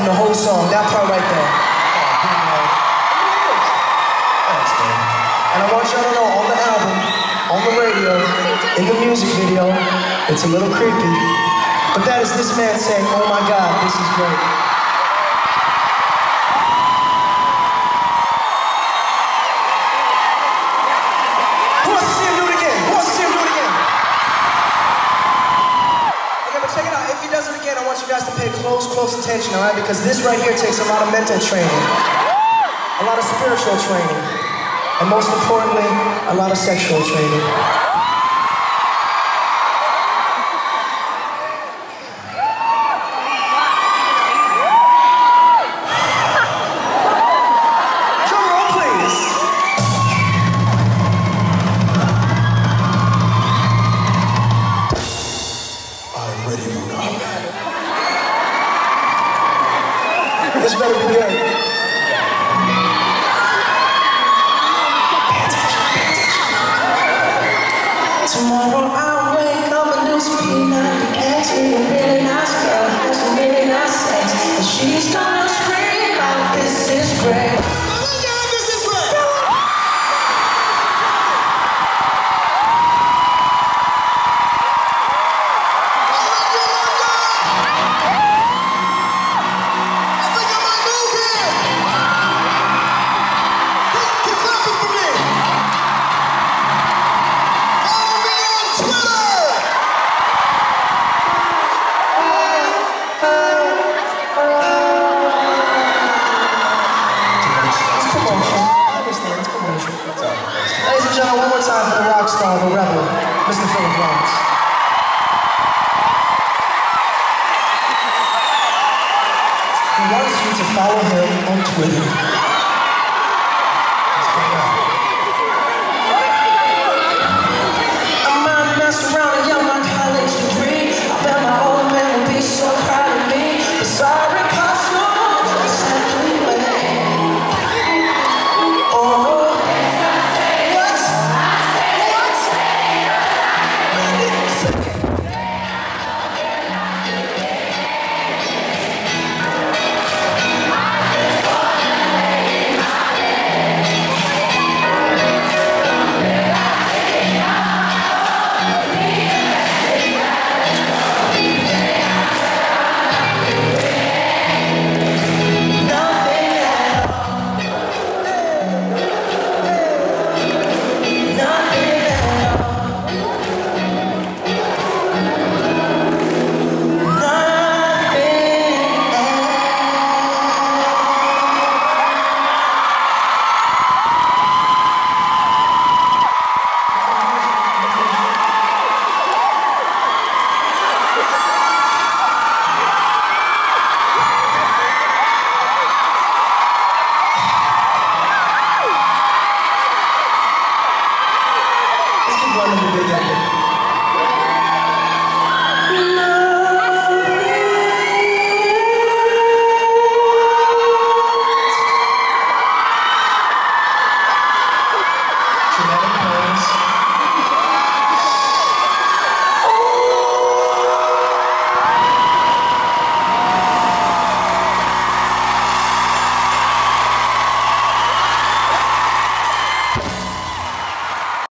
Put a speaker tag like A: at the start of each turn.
A: from the whole song, that part right there.
B: Thanks, man.
A: And I want y'all to know, on the album, on the radio, in the music video, it's a little creepy, but that is this man saying, "Oh my God, this is great." Who wants to see him do it again? Who wants to see him do it again? Okay, but check it out. If he does it again, I want you guys to pay close attention, all right? Because this right here takes a lot of mental training, a lot of spiritual training, and most importantly, a lot of sexual training. Drum roll, please.
B: I'm ready, Luna.
A: This better be good. Tomorrow I'll wake up and do some peanut eggs with a really nice girl, has some really nice sex, and she's gonna scream out, "This is great." Ladies and gentlemen, one more time for the rock star, the rebel, Mr. Philip Lawrence. He wants you to follow him on Twitter.